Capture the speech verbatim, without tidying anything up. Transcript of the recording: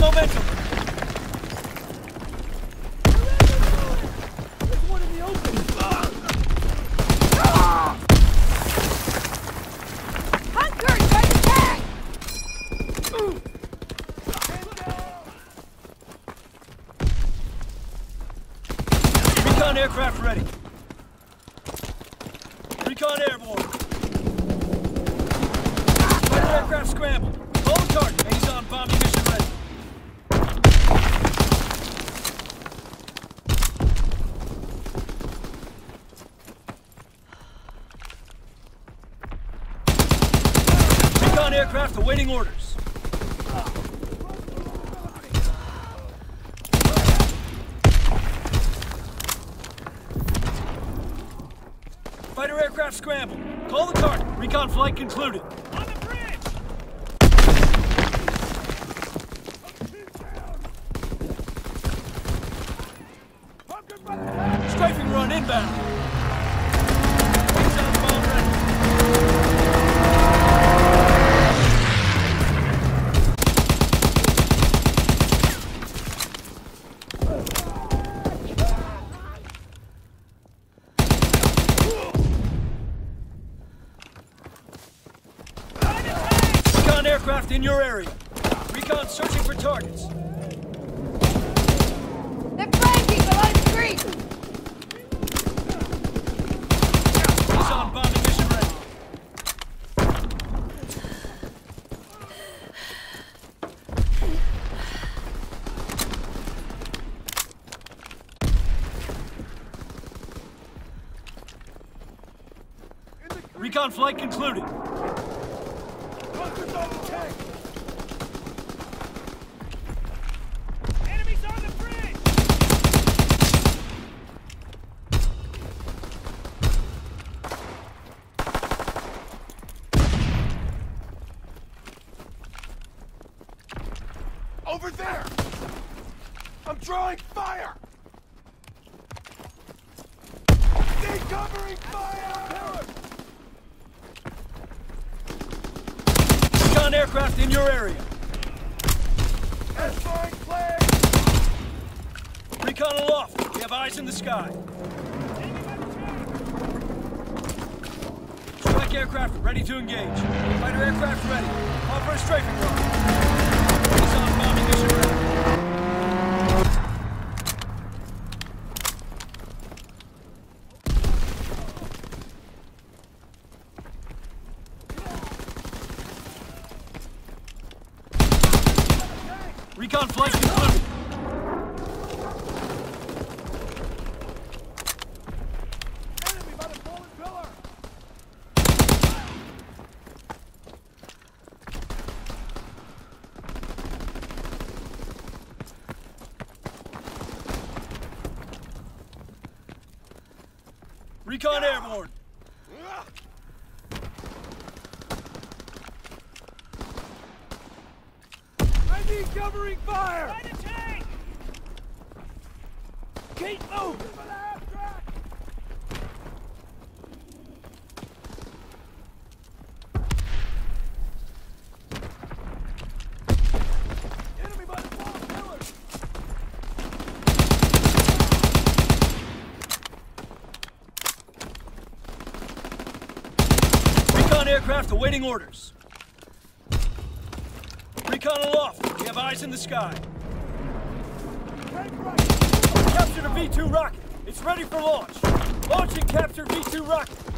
momentum. There's one in the open. Hunker, try to tag! Recon aircraft ready. Recon airborne. Fighter aircraft scramble. Call the target. He's on bombing mission ready. Recon aircraft awaiting orders. Fighter aircraft scramble. Call the target. Recon flight concluded. On the bridge! Strafing run inbound. Inbound bomb ready. Recon aircraft in your area. Recon searching for targets. They're flanking below the creek! He's on bombing mission ready. Recon flight concluded. Bunkers on the tank! Enemies on the bridge! Over there! I'm drawing fire! Stay covering fire! Recon aircraft in your area. S-line flag! Recon aloft. We have eyes in the sky. Strike aircraft ready to engage. Fighter aircraft ready. Call for a strafing run. He's on bombing mission ready. Recon flight concluded. Enemy by the fallen pillar! Recon airborne. I need covering fire! Find a tank! Keep moving! For the half track! Enemy by the fallen pillars! Recon aircraft awaiting orders. Recon aloft. We have eyes in the sky. Tank right! Captured a V two rocket. It's ready for launch. Launching captured V two rocket.